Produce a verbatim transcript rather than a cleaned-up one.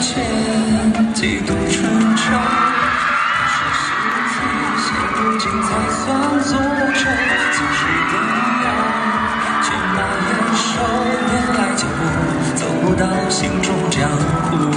前，几度春秋。可是世界现如今才算足够，总是这样，却难忍受。原来脚步走不到心中江湖。